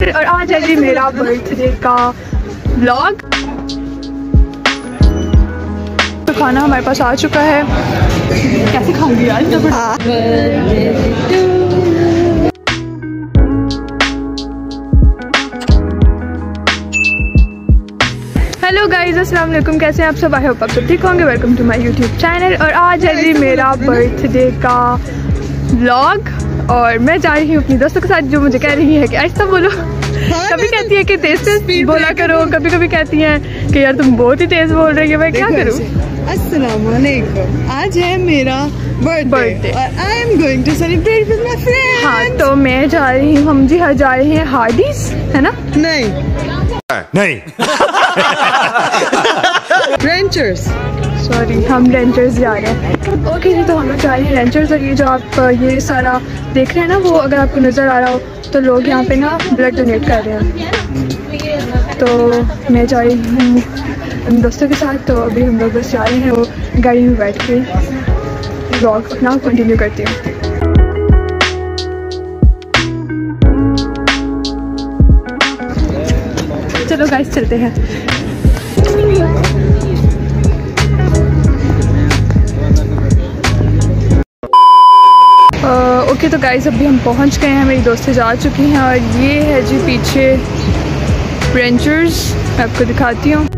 Channel और आज है जी मेरा बर्थडे का व्लॉग। तो खाना हमारे पास आ चुका है। कैसे खाऊंगी यार? हेलो गाइज, अस्सलाम वालेकुम। कैसे हैं आप सब? आई होप आप सब ठीक होंगे। Welcome to my YouTube channel और आज है जी मेरा बर्थडे का व्लॉग और मैं जा रही हूँ अपनी दोस्तों के साथ, जो मुझे कह रही है कि ऐसा बोलो। कभी कहती है कि तेज तेज बोला करो, कभी कभी कहती हैं कि यार तुम बहुत ही तेज बोल रही हो। मैं क्या करूँ? अस्सलाम वालेकुम। आज है मेरा बर्थडे और I am going to celebrate with my friends. हाँ, तो मैं जा रही हूँ, हम जी जा रहे हैं हार्डीज, है ना? नहीं रेंचर्स, सॉरी, हम रेंचर्स जा रहे हैं। ओके जी, तो हम लोग जा रहे हैं रेंचर्स। और ये जो आप ये सारा देख रहे हैं ना, वो अगर आपको नज़र आ रहा हो तो लोग यहाँ पे ना ब्लड डोनेट कर रहे हैं। तो मैं जा रही हूँ अपने दोस्तों के साथ। तो अभी हम लोग बस जा रहे हैं, वो गाड़ी में बैठ के व्लॉग अपना कंटिन्यू करती हूँ। चलो गाइस, चलते हैं। ओके, तो गाइस अभी हम पहुंच गए हैं, मेरी दोस्तें जा चुकी हैं और ये है जी पीछे रेंचर्स। मैं आपको दिखाती हूँ।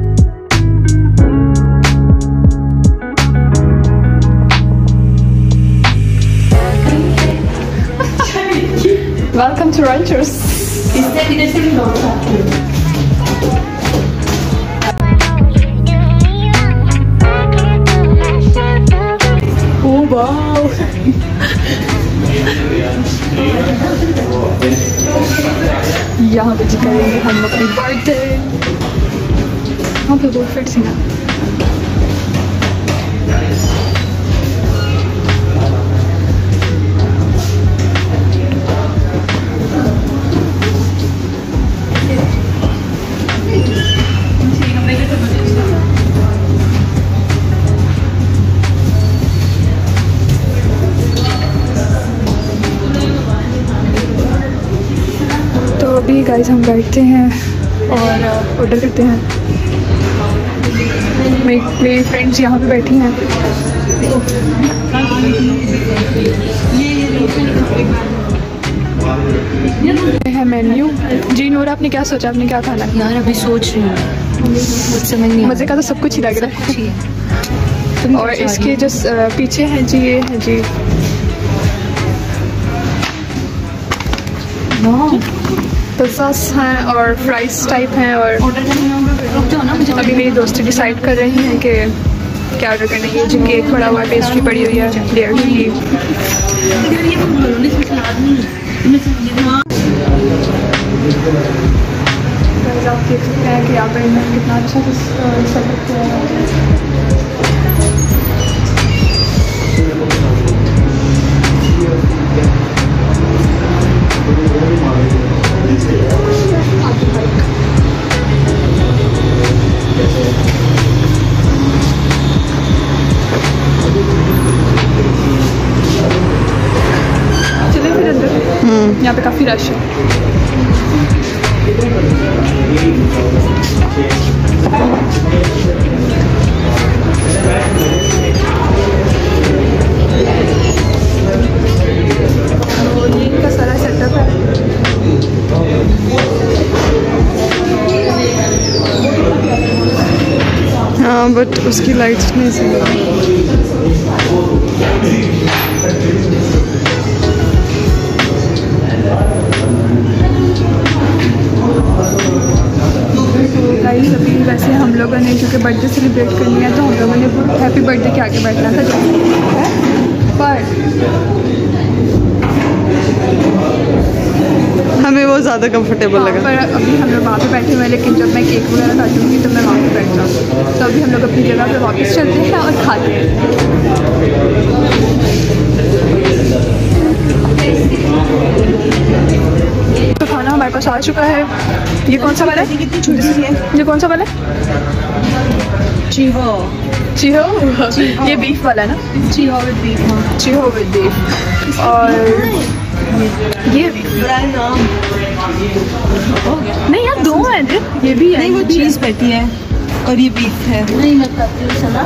Welcome to Ranchers. Oh wow! यहाँ पे करेंगे हम अपनी बर्थडे। वहाँ पे बहुत फिट सी ना। अभी गाइस हम बैठते हैं और ऑर्डर करते हैं। मेरी फ्रेंड्स यहाँ पे बैठी हैं। ये है मेन्यू। जी नूर, आपने क्या सोचा? आपने क्या खाना है? यार अभी सोच रही हूँ, समझ नहीं। मज़े का तो सब कुछ ही लग रहा है। और इसके जो पीछे हैं जी, ये है जी पिज़्ज़ास हैं और फ्राइज टाइप हैं। और अभी मेरी दोस्तें डिसाइड कर रही हैं कि क्या ऑर्डर करना है। ये जो केक पड़ा हुआ है, पेस्ट्री पड़ी हुई है, डेयर की। आप देख सकते हैं कि यहाँ पर कितना अच्छा सेटअप किया है। चलिए फिर अंदर। यहाँ पे काफ़ी रश है। ये इनका सारा सेटअप है। हाँ, बट उसकी लाइट्स नहीं सही। गाइस अभी वैसे हम लोगों ने क्योंकि बर्थडे सेलिब्रेट करनी है तो हम लोगों ने हैप्पी बर्थडे के आगे बैठना था, पर हमें वो ज़्यादा कंफर्टेबल लगा। पर अभी हम लोग वहाँ पे बैठे हुए हैं, लेकिन जब मैं केक वगैरह काटूँगी तो मैं वहाँ पे बैठ जाऊँगी। तो अभी हम लोग अपनी जगह पे वापस चलते हैं और खाते हैं। तो खाना हमारे पास आ चुका है। ये कौन सा वाला है? ये कौन सा वाला है? चीहो। ये बीफ वाला है ना? चीहो विद बीफ। और ये नहीं यार 2 हैं, ये भी है। नहीं वो चीज़ पैटी है और ये बीफ है। नहीं मैं करती हूँ सलाद।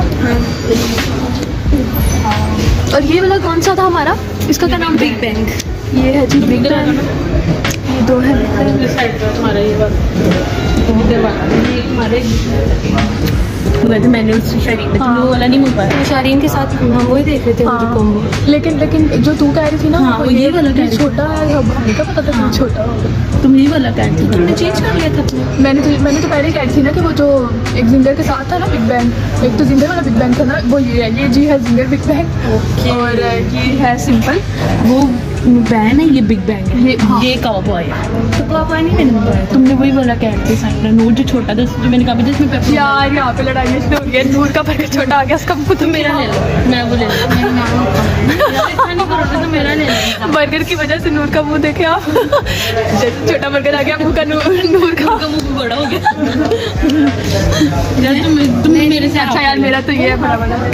और ये वाला कौन सा था हमारा, इसका क्या नाम? Big bang. ये है जी बिग बैंग। ये 2 है। वैसे मैंने उससे शरीर में वो वाला नहीं मंगवाया, शारीन के साथ हम वही देख रहे थे कॉम्बो। लेकिन जो तू कह रही थी ना, हाँ, वो ये वाला कह रही थी। छोटा है, हमें क्या पता था कि छोटा होगा। तुम ये वाला कह रही थी, तुमने चेंज कर लिया था। मैंने तो पहले कह रही थी ना कि वो जो एक जिंगर के साथ था ना बिग बैंग, एक तो जिंगर वाला बिग बैंग था ना, वो ये है। ये जी है जिंगर बिग बैंग और ये है सिंपल। वो बैन है, ये बिग बैंग है। ये काउबॉय है। तो काउबॉय नहीं मैंने मंगवाया, तुमने वही वाला कह रही थी साइड नोट जो छोटा था, जो मैंने कहा जिसमें पेप्सी। यार यहाँ पे लड़ाई शुरू हो गई है, दूर का बर्गर छोटा आ गया, उसका मुँह तो मेरा ले लो, मैं वो ले लूँ। तो मेरा ले लो। बर्गर की वजह से नूर का मुंह देखे आप। जैसे छोटा बर्गर आ गया, मुंह का नूर का मुंह बड़ा हो गया। यार तुम मेरे से अच्छा यार मेरा तो ये है बड़ा बड़ा।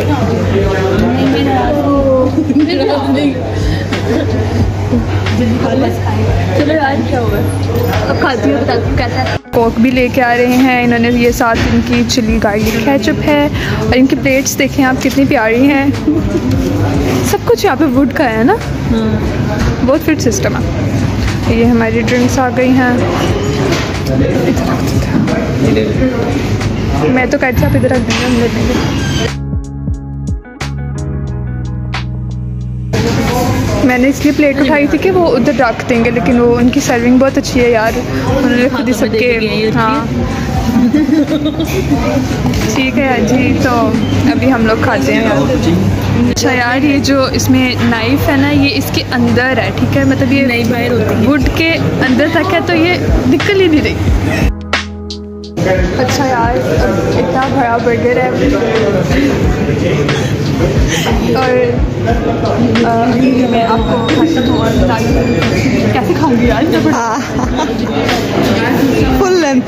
चलो यार क्या हुआ, अब खाती हूँ, बताती हूँ कैसा है। कोक भी लेके आ रहे हैं इन्होंने, ये साथ इनकी चिली गार्लिक केचप है और इनकी प्लेट्स देखें आप कितनी प्यारी हैं। सब कुछ यहाँ पे वुड का है ना, बहुत फिट सिस्टम है। ये हमारी ड्रिंक्स आ गई हैं। मैं तो कहती हूँ आप इधर रख देंगे, हम ले लेंगे। मैंने इसलिए प्लेट उठाई थी कि वो उधर रख देंगे, लेकिन वो उनकी सर्विंग बहुत अच्छी है यार, उन्होंने खुद ही सबके। हाँ ठीक है यार जी, तो अभी हम लोग खाते हैं यार। अच्छा यार ये जो इसमें नाइफ है ना, ये इसके अंदर है, ठीक है, मतलब ये नहीं बाहर होती है, वुड के अंदर तक है, तो ये निकल ही नहीं रही। अच्छा यार इतना बड़ा बर्गर है और मैं आपको कैसे खाऊंगी यार, फुल लेंथ।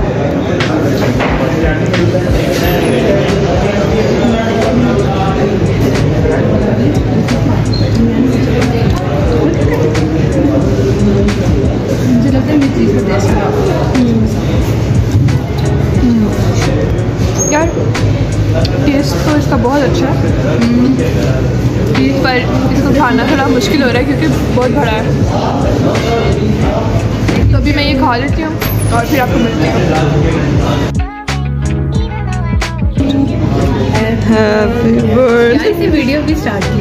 मुझे लगता है ये चीज़ का टेस्ट यार, टेस्ट तो इसका बहुत अच्छा है, पर इसको खाना थोड़ा मुश्किल हो रहा है क्योंकि बहुत बड़ा है। तो अभी मैं ये खा लेती हूँ और फिर आपको मिलती हूँ। हैप्पी बर्थडे वीडियो भी स्टार्ट की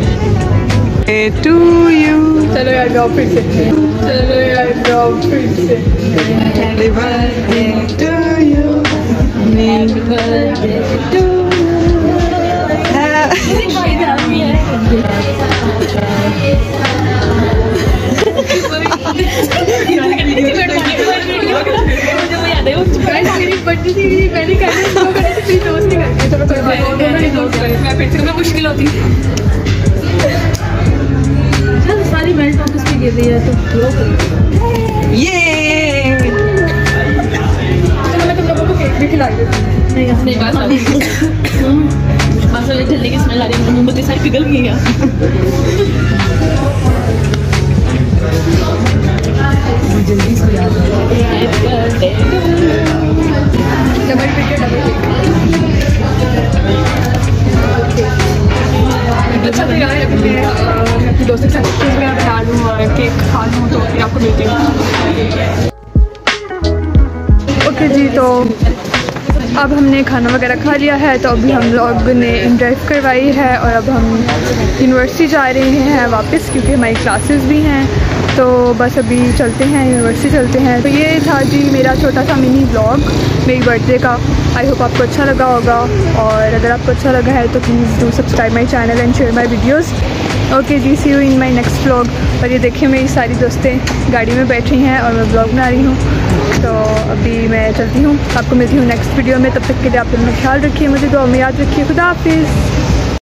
टू यू। चलो यार जाओ फिर से, चलो यार जाओ फिर से। Happy birthday to you, happy birthday to you. मुश्किल होती सारी बेल्ट ऑफिस में गिर रही है, तो ये मैं तुम लोगों को केक भी खिला देती हूँ। नहीं बात मसाले जलने की स्मेल आ रही है, मोमबत्ती सारी पिघल गई है। जल्दी से याद डबल केक अच्छा तो यार अभी मैं अपने दोस्तों के साथ मैं बना लूँ और केक खा लूँ, तो फिर आपको मिलती हूँ। ओके जी, तो अब हमने खाना वगैरह खा लिया है, तो अभी हम लोग ने ड्राइव करवाई है और अब हम यूनिवर्सिटी जा रहे हैं वापस, क्योंकि हमारी क्लासेस भी हैं। तो बस अभी चलते हैं, यूनिवर्सिटी चलते हैं। तो ये था जी मेरा छोटा सा मिनी व्लॉग मेरी बर्थडे का। आई होप आपको अच्छा लगा होगा, और अगर आपको अच्छा लगा है तो please do subscribe my channel and share my videos. Okay जी, see you in my next vlog. और ये देखिए मेरी सारी दोस्तें गाड़ी में बैठी हैं और मैं व्लॉग बना रही हूँ। तो अभी मैं चलती हूँ, आपको मिलती हूँ नेक्स्ट वीडियो में। तब तक के लिए आप अपना ख्याल रखिए, मुझे दुआ में याद रखिए। खुदा हाफिज़।